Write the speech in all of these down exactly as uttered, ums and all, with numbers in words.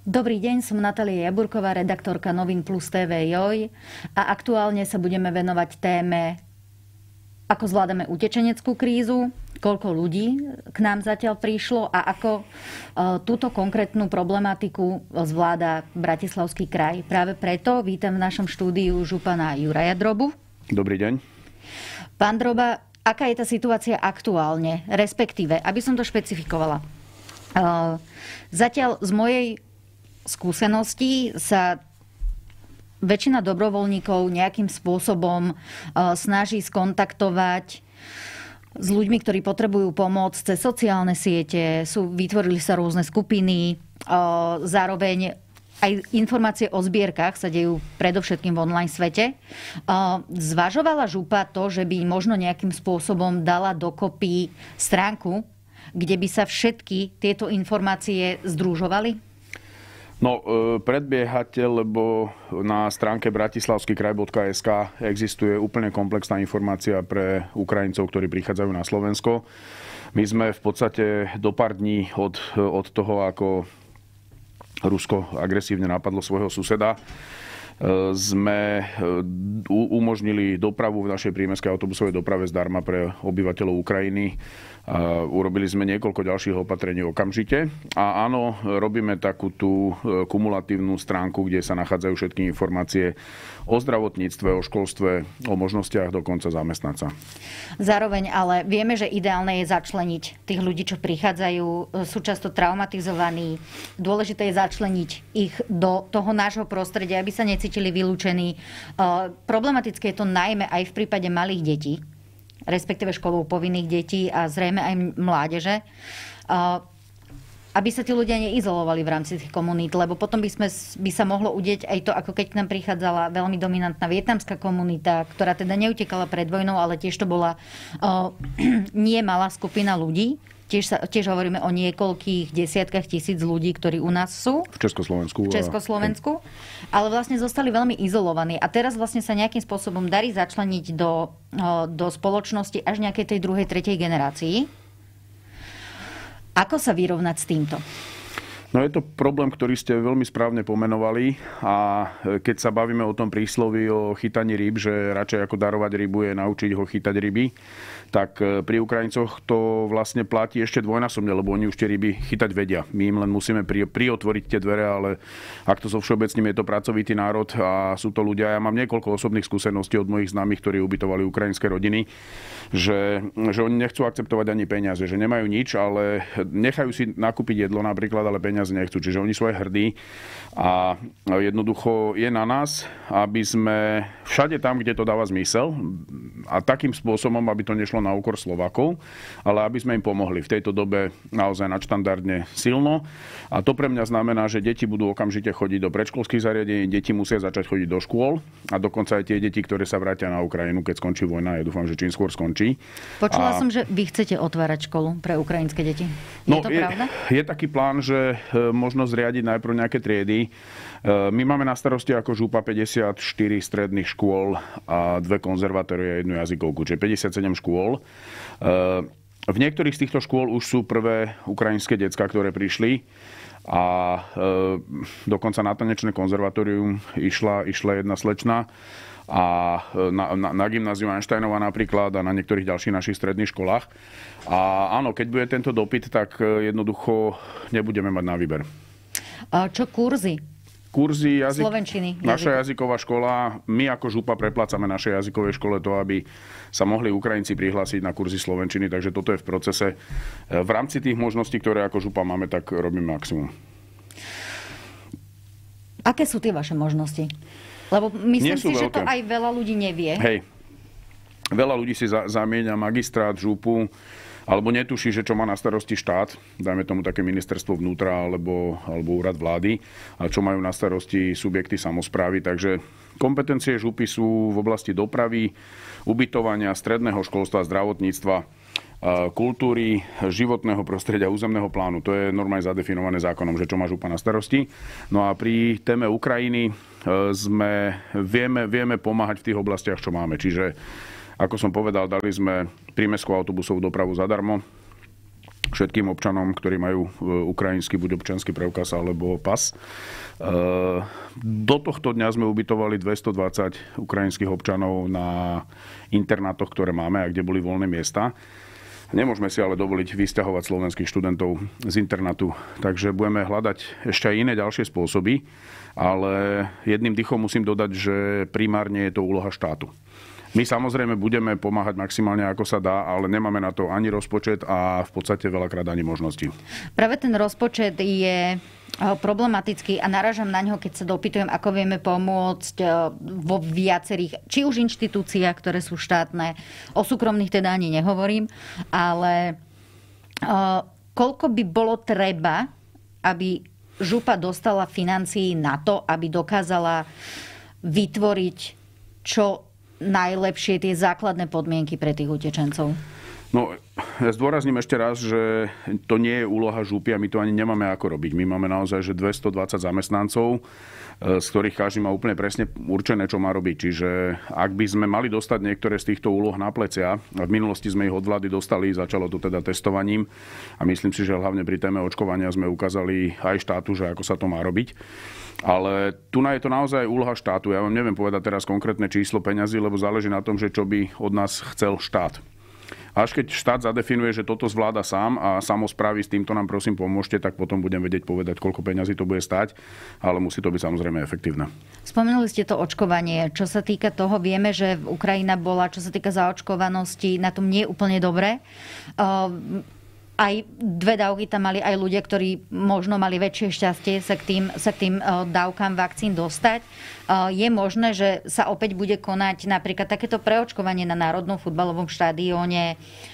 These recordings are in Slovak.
Dobrý deň, som Natália Jaburková, redaktorka Novín plus té vé Joj a aktuálne sa budeme venovať téme, ako zvládame utečeneckú krízu, koľko ľudí k nám zatiaľ prišlo a ako túto konkrétnu problematiku zvláda Bratislavský kraj. Práve preto vítam v našom štúdiu župana Juraja Drobu. Dobrý deň. Pán Droba, aká je tá situácia aktuálne, respektíve, aby som to špecifikovala. Zatiaľ z mojej skúseností sa väčšina dobrovoľníkov nejakým spôsobom snaží skontaktovať s ľuďmi, ktorí potrebujú pomoc cez sociálne siete. Sú, vytvorili sa rôzne skupiny. Zároveň aj informácie o zbierkach sa dejú predovšetkým v online svete. Zvažovala župa to, že by možno nejakým spôsobom dala dokopy stránku, kde by sa všetky tieto informácie združovali? No, predbiehate, lebo na stránke bratislavský kraj bodka es ká existuje úplne komplexná informácia pre Ukrajincov, ktorí prichádzajú na Slovensko. My sme v podstate do pár dní od, od toho, ako Rusko agresívne napadlo svojho suseda, sme umožnili dopravu v našej prímestskej autobusovej doprave zdarma pre obyvateľov Ukrajiny. Urobili sme niekoľko ďalších opatrení okamžite. A áno, robíme takú tú kumulatívnu stránku, kde sa nachádzajú všetky informácie o zdravotníctve, o školstve, o možnostiach dokonca zamestnať sa. Zároveň ale vieme, že ideálne je začleniť tých ľudí, čo prichádzajú, sú často traumatizovaní. Dôležité je začleniť ich do toho nášho prostredia, aby sa necítili vylúčení. Problematické je to najmä aj v prípade malých detí, respektíve školou povinných detí a zrejme aj mládeže, aby sa tí ľudia neizolovali v rámci tých komunít, lebo potom by, sme, by sa mohlo udieť aj to, ako keď k nám prichádzala veľmi dominantná vietnamská komunita, ktorá teda neutekala pred vojnou, ale tiež to bola uh, nie malá skupina ľudí. Tiež, sa, tiež hovoríme o niekoľkých desiatkách tisíc ľudí, ktorí u nás sú. V Československu. V Československu. Ale vlastne zostali veľmi izolovaní. A teraz vlastne sa nejakým spôsobom darí začleniť do, do spoločnosti až nejakej tej druhej, tretej generácii. Ako sa vyrovnať s týmto? No je to problém, ktorý ste veľmi správne pomenovali a keď sa bavíme o tom prísloví o chytaní rýb, že radšej ako darovať rybu je naučiť ho chytať ryby, tak pri Ukrajincoch to vlastne platí ešte dvojnásobne, lebo oni už tie ryby chytať vedia. My im len musíme pri, priotvoriť tie dvere, ale ak to so všeobecným je to pracovitý národ a sú to ľudia. Ja mám niekoľko osobných skúseností od mojich známych, ktorí ubytovali ukrajinské rodiny, že, že oni nechcú akceptovať ani peniaze, že nemajú nič, ale nechajú si nakúpiť jedlo napríklad, ale peniaze nechcú. Čiže oni sú aj hrdí a jednoducho je na nás, aby sme všade tam, kde to dáva zmysel a takým spôsobom, aby to nešlo na úkor Slovákov, ale aby sme im pomohli v tejto dobe naozaj nadštandardne silno. A to pre mňa znamená, že deti budú okamžite chodiť do predškolských zariadení, deti musia začať chodiť do škôl a dokonca aj tie deti, ktoré sa vrátia na Ukrajinu, keď skončí vojna, ja dúfam, že čím skôr skončí. Počula a... som, že vy chcete otvárať školu pre ukrajinské deti. Je no, to je, pravda? Je taký plán, že možno zriadiť najprv nejaké triedy. My máme na starosti ako župa päťdesiatštyri stredných škôl a dve konzervatórie a jednu jazykovku, čiže päťdesiatsedem škôl. V niektorých z týchto škôl už sú prvé ukrajinské decká, ktoré prišli a dokonca na tanečné konzervatórium išla, išla jedna slečna a na, na, na gymnáziu Einsteinova napríklad a na niektorých ďalších našich stredných školách. A áno, keď bude tento dopyt, tak jednoducho nebudeme mať na výber. A čo kurzy? Kurzy jazyk... Slovenčiny. Naša jazyková škola, my ako župa preplácame našej jazykovej škole to, aby sa mohli Ukrajinci prihlásiť na kurzy slovenčiny, takže toto je v procese. V rámci tých možností, ktoré ako župa máme, tak robíme maximum. Aké sú tie vaše možnosti? Lebo myslím si, veľké. Že to aj veľa ľudí nevie. Hej. Veľa ľudí si za, zamieňa magistrát, župu, alebo netuší, že čo má na starosti štát, dajme tomu také ministerstvo vnútra alebo, alebo úrad vlády, a čo majú na starosti subjekty samosprávy. Takže kompetencie župy sú v oblasti dopravy, ubytovania, stredného školstva, zdravotníctva, kultúry, životného prostredia, územného plánu. To je normálne zadefinované zákonom, že čo má župa na starosti. No a pri téme Ukrajiny sme, vieme, vieme pomáhať v tých oblastiach, čo máme. Čiže ako som povedal, dali sme prímestskú autobusovú dopravu zadarmo. všetkým občanom, ktorí majú ukrajinský buď občiansky preukaz alebo pas. Do tohto dňa sme ubytovali dvestodvadsať ukrajinských občanov na internátoch, ktoré máme a kde boli voľné miesta. Nemôžeme si ale dovoliť vysťahovať slovenských študentov z internátu, takže budeme hľadať ešte aj iné ďalšie spôsoby, ale jedným dychom musím dodať, že primárne je to úloha štátu. My samozrejme budeme pomáhať maximálne ako sa dá, ale nemáme na to ani rozpočet a v podstate veľakrát ani možnosti. Práve ten rozpočet je problematický a narážam na ňo, keď sa dopytujem, ako vieme pomôcť vo viacerých, či už inštitúciách, ktoré sú štátne, o súkromných teda ani nehovorím, ale koľko by bolo treba, aby župa dostala financií na to, aby dokázala vytvoriť čo najlepšie tie základné podmienky pre tých utečencov? No, ja zdôrazním ešte raz, že to nie je úloha župy a my to ani nemáme ako robiť. My máme naozaj že dvestodvadsať zamestnancov, z ktorých každý má úplne presne určené, čo má robiť. Čiže ak by sme mali dostať niektoré z týchto úloh na plecia, a v minulosti sme ich od vlády dostali, začalo to teda testovaním a myslím si, že hlavne pri téme očkovania sme ukázali aj štátu, že ako sa to má robiť. Ale tu je to naozaj úloha štátu. Ja vám neviem povedať teraz konkrétne číslo peňazí, lebo záleží na tom, že čo by od nás chcel štát. Až keď štát zadefinuje, že toto zvláda sám a samosprávy s týmto nám prosím pomôžte, tak potom budem vedieť povedať, koľko peňazí to bude stáť, ale musí to byť samozrejme efektívne. Spomenuli ste to očkovanie. Čo sa týka toho, vieme, že Ukrajina bola, čo sa týka zaočkovanosti, na tom nie je úplne dobre. Uh, Aj dve dávky tam mali aj ľudia, ktorí možno mali väčšie šťastie sa k tým, sa k tým dávkam vakcín dostať. Je možné, že sa opäť bude konať napríklad takéto preočkovanie na Národnom futbalovom štadióne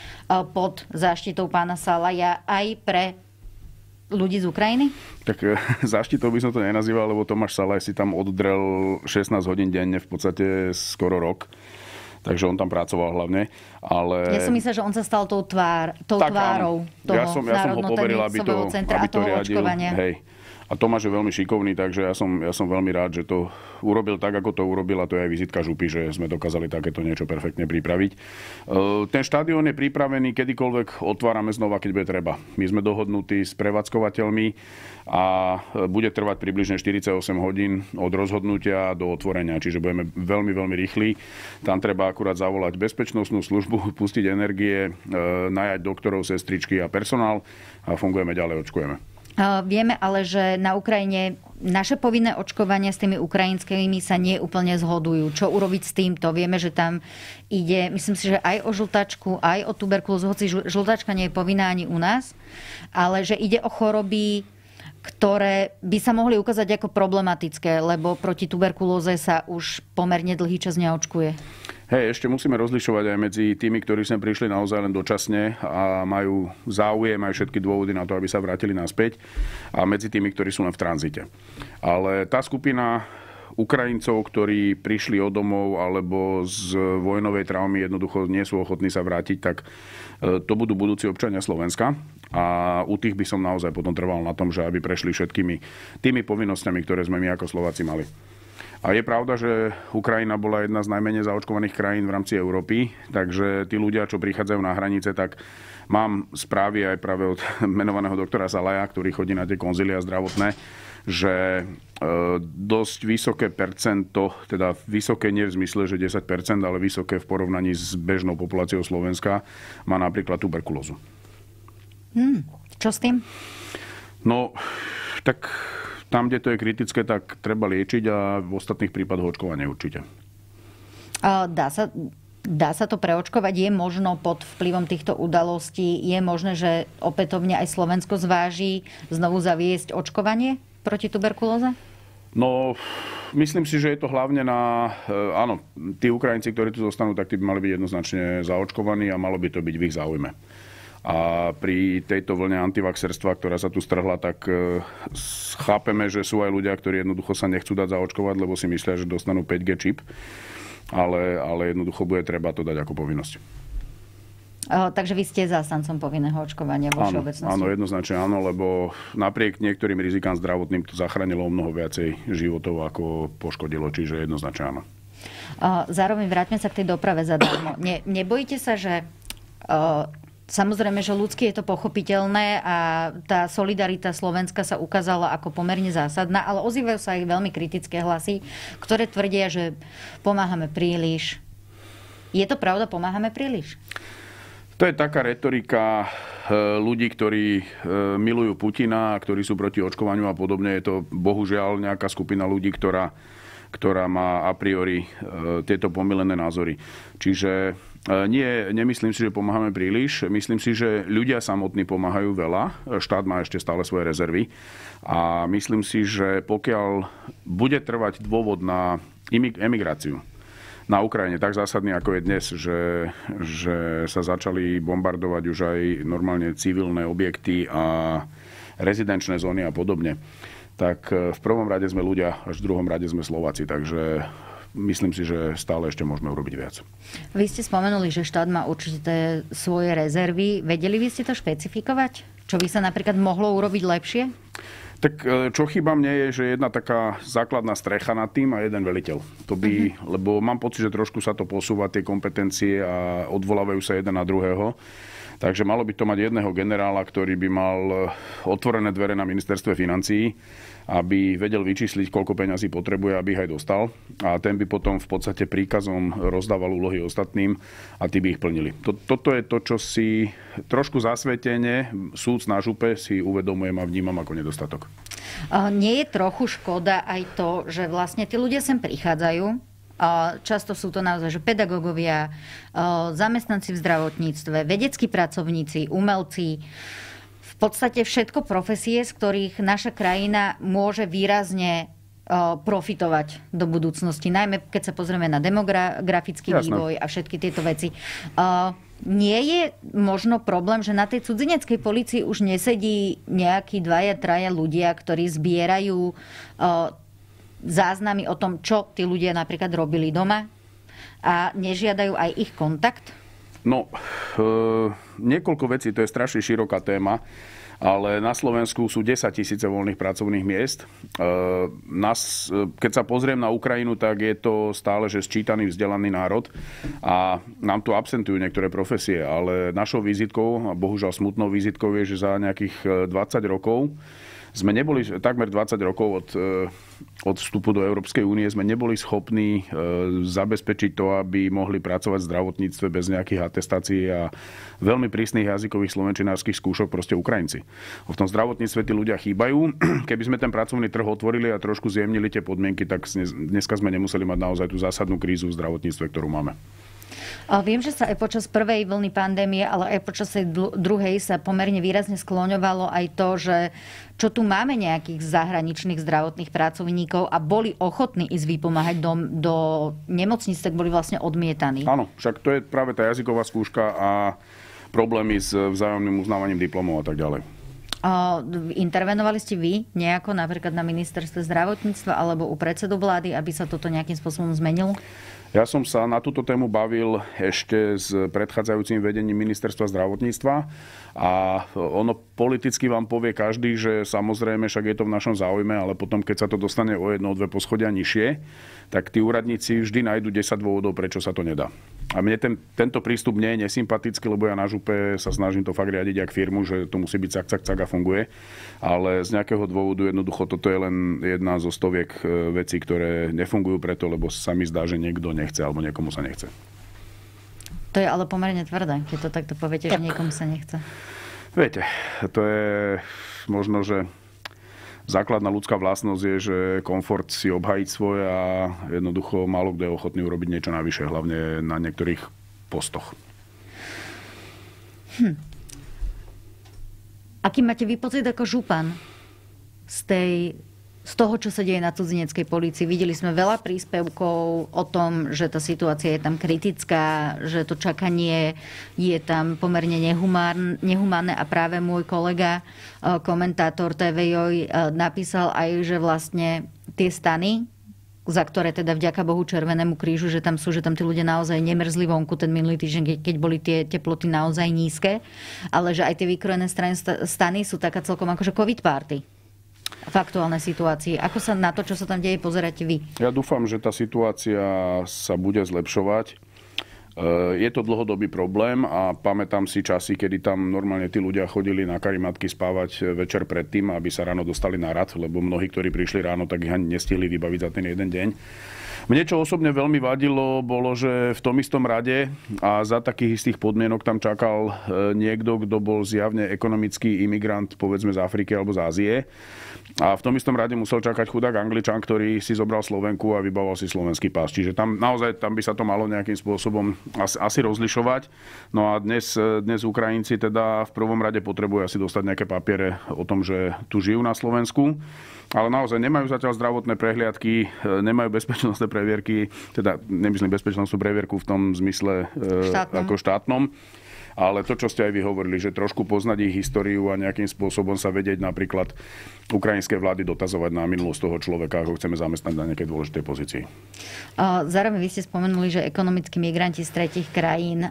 pod záštitou pána Salaja aj pre ľudí z Ukrajiny? Tak záštitou by som to nenazýval, lebo Tomáš Salaj si tam oddrel šestnásť hodín denne, v podstate skoro rok. Takže on tam pracoval hlavne. Ale... Ja som myslel, že on sa stal tou, tvár, tou tak, tvárou toho ja som, ja som ho poveril, aby to, centra aby a toho to riadil. Očkovania. Hej. A Tomáš je veľmi šikovný, takže ja som, ja som veľmi rád, že to urobil tak, ako to urobil, a to je aj vizitka župy, že sme dokázali takéto niečo perfektne pripraviť. Ten štadión je pripravený, kedykoľvek otvárame znova, keď bude treba. My sme dohodnutí s prevádzkovateľmi a bude trvať približne štyridsaťosem hodín od rozhodnutia do otvorenia, čiže budeme veľmi, veľmi rýchli. Tam treba akurát zavolať bezpečnostnú službu, pustiť energie, najať doktorov, sestričky a personál a fungujeme ďalej, očkujeme. Vieme ale, že na Ukrajine naše povinné očkovania s tými ukrajinskými sa nie úplne zhodujú. Čo urobiť s týmto? Vieme, že tam ide, myslím si, že aj o žltačku, aj o tuberkulózu, hoci žltačka nie je povinná ani u nás, ale že ide o choroby, ktoré by sa mohli ukázať ako problematické, lebo proti tuberkulóze sa už pomerne dlhý čas neočkuje. Hej, ešte musíme rozlišovať aj medzi tými, ktorí sem prišli naozaj len dočasne a majú záujem, majú všetky dôvody na to, aby sa vrátili naspäť, a medzi tými, ktorí sú len v tranzite. Ale tá skupina Ukrajincov, ktorí prišli od domov alebo z vojnovej traumy jednoducho nie sú ochotní sa vrátiť, tak to budú budúci občania Slovenska. A u tých by som naozaj potom trval na tom, že aby prešli všetkými tými povinnosťami, ktoré sme my ako Slováci mali. A je pravda, že Ukrajina bola jedna z najmenej zaočkovaných krajín v rámci Európy, takže tí ľudia, čo prichádzajú na hranice, tak mám správy aj práve od menovaného doktora Salaja, ktorý chodí na tie konzília zdravotné, že dosť vysoké percento, teda vysoké nie v zmysle, že desať percent, ale vysoké v porovnaní s bežnou populáciou Slovenska, má napríklad tuberkulózu. Hmm, čo s tým? No, tak tam, kde to je kritické, tak treba liečiť a v ostatných prípadoch očkovanie určite. Dá sa, dá sa to preočkovať? Je možno pod vplyvom týchto udalostí, je možné, že opätovne aj Slovensko zváži znovu zaviesť očkovanie proti tuberkulóze? No, myslím si, že je to hlavne na... Áno, tí Ukrajinci, ktorí tu zostanú, tak tí by mali byť jednoznačne zaočkovaní a malo by to byť v ich záujme. A pri tejto vlne antivaxerstva, ktorá sa tu strhla, tak chápeme, že sú aj ľudia, ktorí jednoducho sa nechcú dať zaočkovať, lebo si myslia, že dostanú päť gé čip, ale, ale jednoducho bude treba to dať ako povinnosť. O, takže vy ste zástancom povinného očkovania vo všeobecnosti? Áno, jednoznačne áno, lebo napriek niektorým rizikám zdravotným to zachránilo o mnoho viacej životov, ako poškodilo, čiže jednoznačne áno. O, zároveň vráťme sa k tej doprave zadarmo. Ne, nebojíte sa, že... O, Samozrejme, že ľudsky je to pochopiteľné a tá solidarita Slovenska sa ukázala ako pomerne zásadná, ale ozývajú sa aj veľmi kritické hlasy, ktoré tvrdia, že pomáhame príliš. Je to pravda, pomáhame príliš? To je taká retorika ľudí, ktorí milujú Putina, ktorí sú proti očkovaniu a podobne. Je to bohužiaľ nejaká skupina ľudí, ktorá, ktorá má a priori tieto pomylené názory. Čiže nie, nemyslím si, že pomáhame príliš. Myslím si, že ľudia samotní pomáhajú veľa. Štát má ešte stále svoje rezervy. A myslím si, že pokiaľ bude trvať dôvod na emigráciu na Ukrajine tak zásadný, ako je dnes, že, že sa začali bombardovať už aj normálne civilné objekty a rezidenčné zóny a podobne, tak v prvom rade sme ľudia, až v druhom rade sme Slováci. Takže myslím si, že stále ešte môžeme urobiť viac. Vy ste spomenuli, že štát má určité svoje rezervy. Vedeli by ste to špecifikovať? Čo by sa napríklad mohlo urobiť lepšie? Tak čo chýba mne je, že jedna taká základná strecha nad tým a jeden veliteľ. To by, uh-huh. Lebo mám pocit, že trošku sa to posúva, tie kompetencie a odvolávajú sa jeden na druhého. Takže malo by to mať jedného generála, ktorý by mal otvorené dvere na ministerstve financií, aby vedel vyčísliť, koľko peňazí potrebuje, aby ich aj dostal. A ten by potom v podstate príkazom rozdával úlohy ostatným a tí by ich plnili. Toto je to, čo si trošku zasvetene súd na župe si uvedomujem a vnímam ako nedostatok. Nie je trochu škoda aj to, že vlastne tí ľudia sem prichádzajú. Často sú to naozaj že pedagógovia, zamestnanci v zdravotníctve, vedeckí pracovníci, umelci. V podstate všetko profesie, z ktorých naša krajina môže výrazne profitovať do budúcnosti. Najmä keď sa pozrieme na demografický Jasné. vývoj a všetky tieto veci. Nie je možno problém, že na tej cudzineckej polícii už nesedí nejakí dvaja, traja ľudia, ktorí zbierajú záznamy o tom, čo tí ľudia napríklad robili doma a nežiadajú aj ich kontakt? No, e, niekoľko vecí, to je strašne široká téma, ale na Slovensku sú desaťtisíce voľných pracovných miest. E, nás, keď sa pozriem na Ukrajinu, tak je to stále, že sčítaný, vzdelaný národ a nám tu absentujú niektoré profesie, ale našou vizitkou, a bohužiaľ smutnou vizitkou je, že za nejakých dvadsať rokov sme neboli, takmer dvadsať rokov od, od vstupu do Európskej únie, sme neboli schopní zabezpečiť to, aby mohli pracovať v zdravotníctve bez nejakých atestácií a veľmi prísnych jazykových slovenčinárskych skúšok proste Ukrajinci. V tom zdravotníctve tí ľudia chýbajú. Keby sme ten pracovný trh otvorili a trošku zjemnili tie podmienky, tak dneska sme nemuseli mať naozaj tú zásadnú krízu v zdravotníctve, ktorú máme. Viem, že sa aj počas prvej vlny pandémie, ale aj počas tej druhej sa pomerne výrazne skloňovalo aj to, že čo tu máme nejakých zahraničných zdravotných pracovníkov a boli ochotní ísť vypomáhať do, do nemocníc, tak boli vlastne odmietaní. Áno, však to je práve tá jazyková skúška a problémy s vzájomným uznávaním diplomov a tak ďalej. Intervenovali ste vy nejako napríklad na ministerstve zdravotníctva alebo u predsedu vlády, aby sa toto nejakým spôsobom zmenilo? Ja som sa na túto tému bavil ešte s predchádzajúcim vedením ministerstva zdravotníctva a ono politicky vám povie každý, že samozrejme však je to v našom záujme, ale potom keď sa to dostane o jedno, o dve poschodia nižšie, tak tí úradníci vždy nájdu desať dôvodov, prečo sa to nedá. A mne ten, tento prístup nie je nesympatický, lebo ja na župe sa snažím to fakt riadiť jak firmu, že to musí byť cak, cak, cak a funguje. Ale z nejakého dôvodu jednoducho toto je len jedna zo stoviek vecí, ktoré nefungujú preto, lebo sa mi zdá, že niekto nechce alebo niekomu sa nechce. To je ale pomerne tvrdé, keď to takto poviete, tak, že niekomu sa nechce. Viete, to je možno, že základná ľudská vlastnosť je, že komfort si obhajiť svoj a jednoducho málo kto je ochotný urobiť niečo navyše, hlavne na niektorých postoch. Hm. Aký máte vy pocit ako župan z, tej, z toho, čo sa deje na cudzineckej polícii? Videli sme veľa príspevkov o tom, že tá situácia je tam kritická, že to čakanie je tam pomerne nehumán, nehumánne a práve môj kolega, komentátor té vé Joj, napísal aj, že vlastne tie stany, za ktoré teda vďaka Bohu Červenému krížu, že tam sú, že tam tí ľudia naozaj nemrzli vonku ten minulý týždeň, keď boli tie teploty naozaj nízke, ale že aj tie vykrojené stany sú taká celkom akože covid party v aktuálnej situácii. Ako sa na to, čo sa tam deje, pozeráte vy? Ja dúfam, že tá situácia sa bude zlepšovať Je to dlhodobý problém a pamätám si časy, kedy tam normálne tí ľudia chodili na karimatky spávať večer predtým, aby sa ráno dostali na rad, lebo mnohí, ktorí prišli ráno, tak ich ani nestihli vybaviť za ten jeden deň. Mne, čo osobne veľmi vadilo, bolo, že v tom istom rade a za takých istých podmienok tam čakal niekto, kto bol zjavne ekonomický imigrant, povedzme z Afriky alebo z Ázie. A v tom istom rade musel čakať chudák Angličan, ktorý si zobral Slovenku a vybavoval si slovenský pás. Čiže tam naozaj tam by sa to malo nejakým spôsobom asi, asi rozlišovať. No a dnes, dnes Ukrajinci teda v prvom rade potrebujú asi dostať nejaké papiere o tom, že tu žijú na Slovensku. Ale naozaj nemajú zatiaľ zdravotné prehliadky, nemajú bezpečnostné previerky, teda nemyslím bezpečnostnú previerku v tom zmysle štátnom. ako štátnom. Ale to, čo ste aj vy hovorili, že trošku poznať ich históriu a nejakým spôsobom sa vedieť napríklad ukrajinskej vlády dotazovať na minulosť toho človeka, ako chceme zamestnať na nejakej dôležitej pozícii. Zároveň vy ste spomenuli, že ekonomickí migranti z tretích krajín,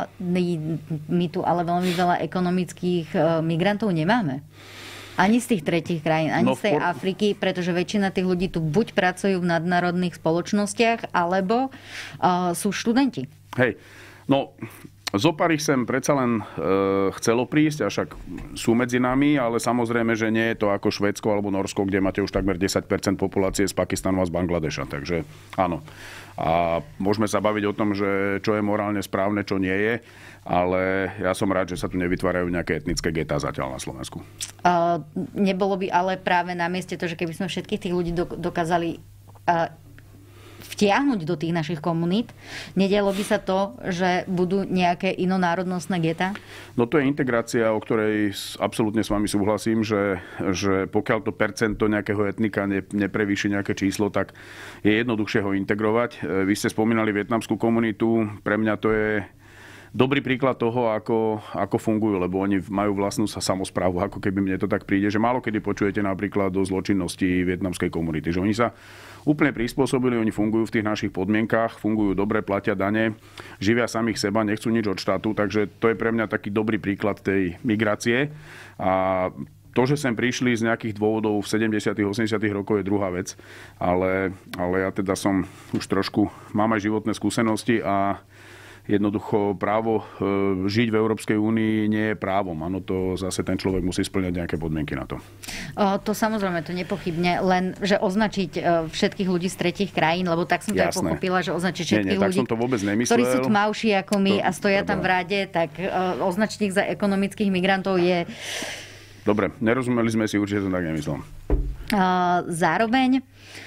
my tu ale veľmi veľa ekonomických migrantov nemáme. Ani z tých tretích krajín, ani no, z tej por... Afriky, pretože väčšina tých ľudí tu buď pracujú v nadnárodných spoločnostiach, alebo uh, sú študenti. Hej, no... Zopár ich sem predsa len e, chcelo prísť, a však sú medzi nami, ale samozrejme, že nie je to ako Švédsko alebo Norsko, kde máte už takmer desať percent populácie z Pakistanu a z Bangladeša. Takže áno. A môžeme sa baviť o tom, že čo je morálne správne, čo nie je, ale ja som rád, že sa tu nevytvárajú nejaké etnické getá zatiaľ na Slovensku. Uh, nebolo by ale práve na mieste to, že keby sme všetkých tých ľudí dokázali uh, vtiahnuť do tých našich komunít, nedialo by sa to, že budú nejaké inonárodnostné getá? No to je integrácia, o ktorej absolútne s vami súhlasím, že, že pokiaľ to percento nejakého etnika ne, neprevýši nejaké číslo, tak je jednoduchšie ho integrovať. Vy ste spomínali vietnamskú komunitu, pre mňa to je dobrý príklad toho, ako, ako fungujú, lebo oni majú vlastnú samosprávu, ako keby mne to tak príde, že málo kedy počujete napríklad o zločinnosti vietnamskej komunity, že oni sa úplne prispôsobili, oni fungujú v tých našich podmienkach, fungujú dobre, platia dane, živia samých seba, nechcú nič od štátu, takže to je pre mňa taký dobrý príklad tej migrácie. A to, že sem prišli z nejakých dôvodov v sedemdesiatych osemdesiatych rokoch je druhá vec, ale, ale ja teda som už trošku, mám aj životné skúsenosti a jednoducho právo žiť v Európskej únii nie je právom. Áno, to zase ten človek musí spĺňať nejaké podmienky na to. O, to samozrejme, to nepochybne. Len, že označiť všetkých ľudí z tretích krajín, lebo tak som to aj pochopila, že označiť všetkých nie, nie, ľudí, tak som to vôbec nemyslel, ktorí sú tmavší ako my to, a stoja tam v rade, tak uh, označiť ich za ekonomických migrantov je... Dobre, nerozumeli sme si, určite som tak nemyslel. Uh, zároveň,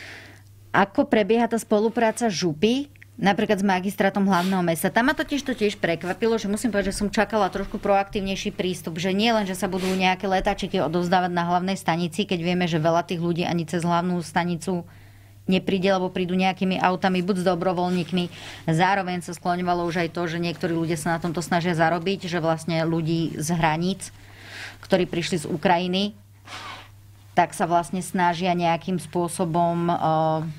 ako prebieha tá spolupráca župy, napríklad s magistrátom hlavného mesta. Tam ma totiž to tiež prekvapilo, že musím povedať, že som čakala trošku proaktívnejší prístup, že nie len, že sa budú nejaké letáčiky odovzdávať na hlavnej stanici, keď vieme, že veľa tých ľudí ani cez hlavnú stanicu nepríde, lebo prídu nejakými autami, buď s dobrovoľníkmi. Zároveň sa skloňovalo už aj to, že niektorí ľudia sa na tomto snažia zarobiť, že vlastne ľudí z hraníc, ktorí prišli z Ukrajiny, tak sa vlastne snažia nejakým spôsobom uh,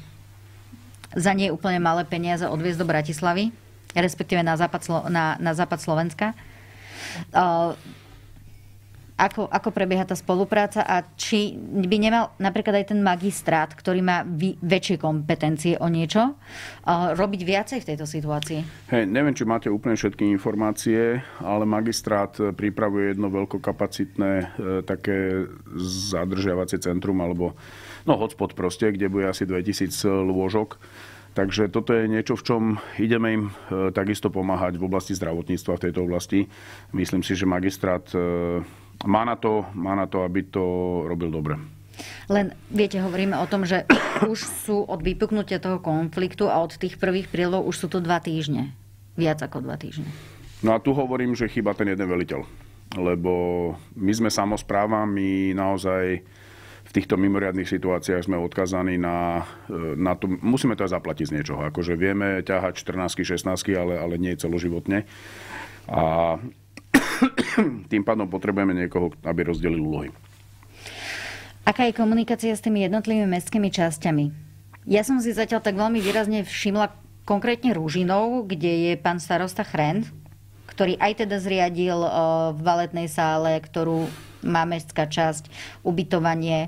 za nie úplne malé peniaze odviezť do Bratislavy, respektíve na západ, na, na západ Slovenska. Uh, ako, ako prebieha tá spolupráca a či by nemal napríklad aj ten magistrát, ktorý má vy, väčšie kompetencie o niečo, uh, robiť viacej v tejto situácii? Hej, neviem, či máte úplne všetky informácie, ale magistrát pripravuje jedno veľkokapacitné e, také zadržiavacie centrum, alebo no hotspot proste, kde bude asi dvetisíc lôžok. Takže toto je niečo, v čom ideme im e, takisto pomáhať v oblasti zdravotníctva v tejto oblasti. Myslím si, že magistrát e, má na to, má na to, aby to robil dobre. Len, viete, hovoríme o tom, že už sú od vypuknutia toho konfliktu a od tých prvých prílov už sú to dva týždne. Viac ako dva týždne. No a tu hovorím, že chýba ten jeden veliteľ. Lebo my sme samospráva, my naozaj v týchto mimoriadnych situáciách sme odkazaní na, na to, musíme to aj zaplatiť z niečoho. Akože vieme ťahať štrnásť šestnásť, ale, ale nie celoživotne. A tým pádom potrebujeme niekoho, aby rozdelil úlohy. Aká je komunikácia s tými jednotlivými mestskými časťami? Ja som si zatiaľ tak veľmi výrazne všimla konkrétne Ružinov, kde je pán starosta Chrend, ktorý aj teda zriadil v baletnej sále, ktorú má mestská časť, ubytovanie,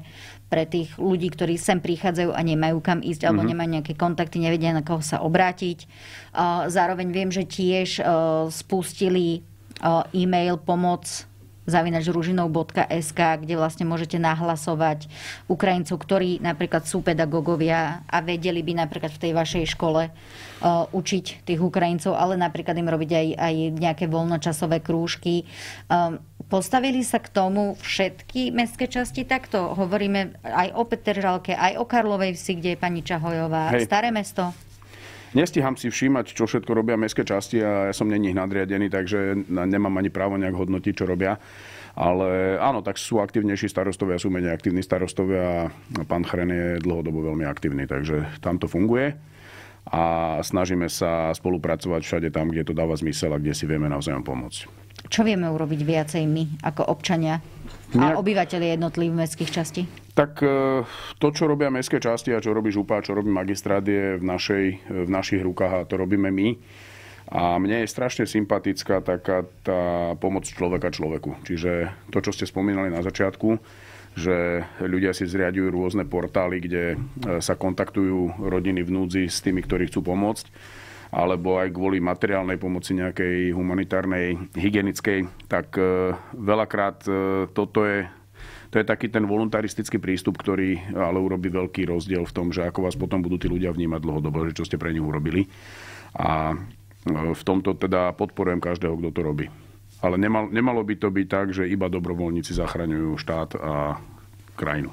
pre tých ľudí, ktorí sem prichádzajú a nemajú kam ísť alebo mm-hmm. nemajú nejaké kontakty, nevedia na koho sa obrátiť. Zároveň viem, že tiež spustili e-mail pomoc zavináč ružinov bodka es ká, kde vlastne môžete nahlasovať Ukrajincov, ktorí napríklad sú pedagógovia a vedeli by napríklad v tej vašej škole uh, učiť tých Ukrajincov, ale napríklad im robiť aj, aj nejaké voľnočasové krúžky. Um, postavili sa k tomu všetky mestské časti takto? Hovoríme aj o Petržalke, aj o Karlovej Vsi, kde je pani Čahojová, Hej. Staré mesto. Nestíham si všímať, čo všetko robia mestské časti a ja som není nadriadený, takže nemám ani právo nejak hodnotiť, čo robia. Ale áno, tak sú aktívnejší starostovia, sú menej aktívni starostovia a pán Chren je dlhodobo veľmi aktívny, takže tam to funguje. A snažíme sa spolupracovať všade tam, kde to dáva zmysel a kde si vieme navzájom pomôcť. Čo vieme urobiť viacej my, ako občania a obyvateľi jednotlivých mestských častí? Tak to, čo robia mestské časti a čo robí župa, čo robí magistrát, je v, našej, v našich rukách a to robíme my. A mne je strašne sympatická taká tá pomoc človeka človeku. Čiže to, čo ste spomínali na začiatku, že ľudia si zriaďujú rôzne portály, kde sa kontaktujú rodiny v núdzi s tými, ktorí chcú pomôcť, alebo aj kvôli materiálnej pomoci nejakej humanitárnej, hygienickej, tak veľakrát toto je To je taký ten voluntaristický prístup, ktorý ale urobí veľký rozdiel v tom, že ako vás potom budú tí ľudia vnímať dlhodobo, že čo ste pre nich urobili. A v tomto teda podporujem každého, kto to robí. Ale nemal, nemalo by to byť tak, že iba dobrovoľníci zachraňujú štát a krajinu.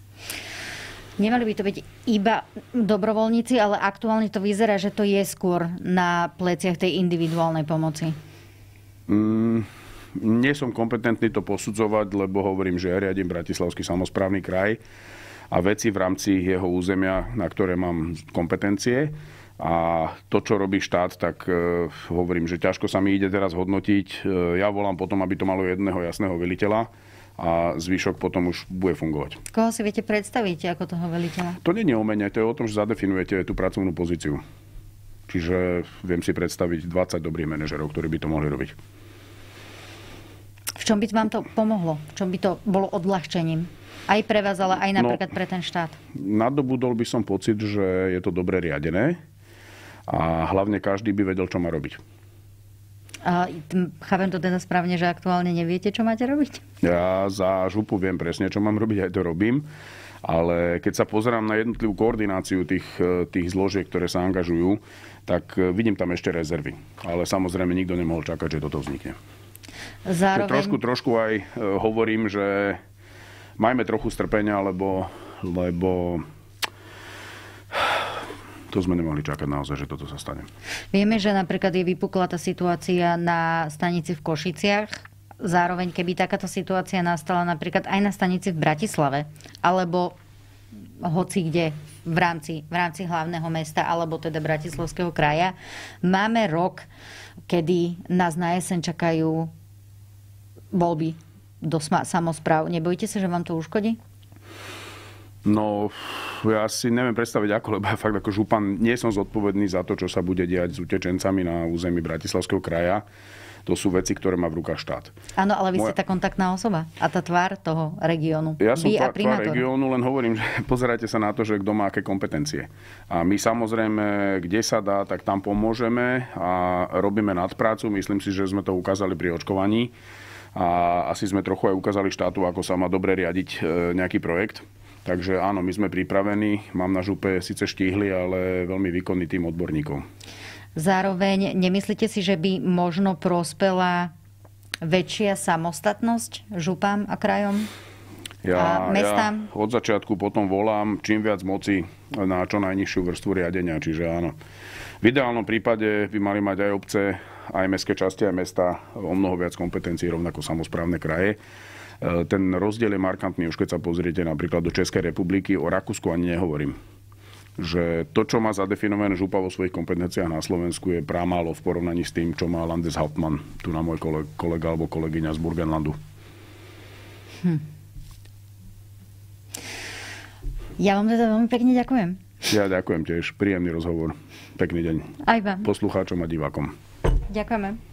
Nemali by to byť iba dobrovoľníci, ale aktuálne to vyzerá, že to je skôr na pleciach tej individuálnej pomoci. Mm. Nie som kompetentný to posudzovať, lebo hovorím, že ja riadím Bratislavský samosprávny kraj a veci v rámci jeho územia, na ktoré mám kompetencie. A to, čo robí štát, tak e, hovorím, že ťažko sa mi ide teraz hodnotiť. E, ja volám potom, aby to malo jedného jasného veliteľa a zvyšok potom už bude fungovať. Koho si viete predstaviť ako toho veliteľa? To nie je o mene, to je o tom, že zadefinujete tú pracovnú pozíciu. Čiže viem si predstaviť dvadsať dobrých manažerov, ktorí by to mohli robiť. V čom by vám to pomohlo? V čom by to bolo odľahčením? Aj pre vás, ale aj napríklad no, pre ten štát? Nadobudol by som pocit, že je to dobre riadené a hlavne každý by vedel, čo má robiť. A chápem to teda správne, že aktuálne neviete, čo máte robiť? Ja za župu viem presne, čo mám robiť, aj to robím. Ale keď sa pozerám na jednotlivú koordináciu tých, tých zložiek, ktoré sa angažujú, tak vidím tam ešte rezervy. Ale samozrejme nikto nemohol čakať, že toto vznikne. Zároveň... Trošku, trošku aj hovorím, že majme trochu strpenia, lebo, lebo to sme nemohli čakať naozaj, že toto sa stane. Vieme, že napríklad je vypukla tá situácia na stanici v Košiciach. Zároveň, keby takáto situácia nastala napríklad aj na stanici v Bratislave, alebo hoci kde v rámci, v rámci hlavného mesta, alebo teda Bratislavského kraja, máme rok, kedy nás na jeseň čakajú voľby do samospráv. Nebojíte sa, že vám to uškodí? No, ja si neviem predstaviť ako, lebo ja fakt ako župan nie som zodpovedný za to, čo sa bude diať s utečencami na území Bratislavského kraja. To sú veci, ktoré má v rukách štát. Áno, ale vy Moja... ste tá kontaktná osoba a tá tvár toho regiónu. Ja som tvár, tvár regiónu, len hovorím, že pozerajte sa na to, že kto má aké kompetencie. A my samozrejme, kde sa dá, tak tam pomôžeme a robíme nadprácu. Myslím si, že sme to ukázali pri očkovaní. A asi sme trochu aj ukázali štátu, ako sa má dobre riadiť nejaký projekt. Takže áno, my sme pripravení. Mám na župe síce štíhly, ale veľmi výkonný tým odborníkov. Zároveň nemyslíte si, že by možno prospela väčšia samostatnosť župám a krajom ja, a mestám? Ja od začiatku potom volám čím viac moci na čo najnižšiu vrstvu riadenia. Čiže áno. V ideálnom prípade by mali mať aj obce, aj mestské časti, aj mesta o mnoho viac kompetencií, rovnako samosprávne kraje. Ten rozdiel je markantný, už keď sa pozriete napríklad do Českej republiky, o Rakúsku ani nehovorím. Že to, čo má zadefinované župa vo svojich kompetenciách na Slovensku, je pramálo v porovnaní s tým, čo má Landeshauptmann, tu na môj kolega, kolega alebo kolegyňa z Burgenlandu. Hm. Ja vám teda veľmi pekne ďakujem. Ja ďakujem tiež. Príjemný rozhovor. Pekný deň. Aj vám. Poslucháčom a divákom. Ďakujeme.